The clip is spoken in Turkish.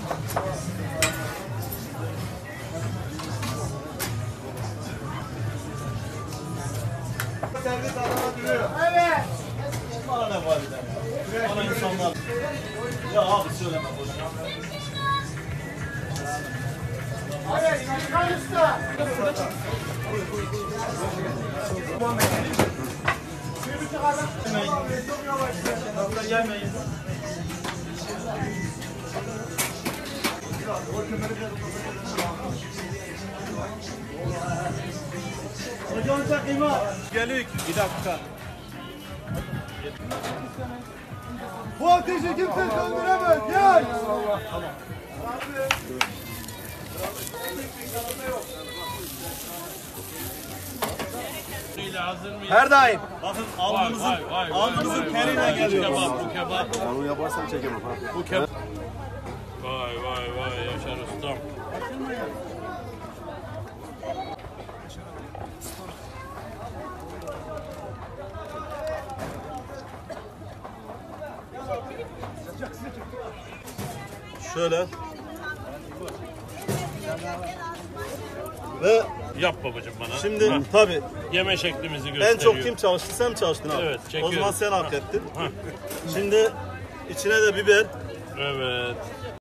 Servis adama duruyor. Evet. Bana ne var bir tane? Bana insanlar. Ya abi söyleme boşuna. Evet, İlkan Usta. Gelmeyin. Hocam takayım ha. Gelik. Bir dakika. Bu ateşi kimse söndüremez. Gel. Her daim. Bakın alnımızın teriyle geliyor. Bu kebap. Ben onu yaparsam çekemem ha. Bu kebap. Vay Yaşar ustam. Şöyle. Ve Yap babacığım bana. şimdi Ha, tabii yeme şeklimizi gösteriyor. en çok kim çalıştı? Sen mi çalıştın abi? Evet, O çekiyorum. zaman sen hak ettin. Ha. Şimdi içine de biber. Evet.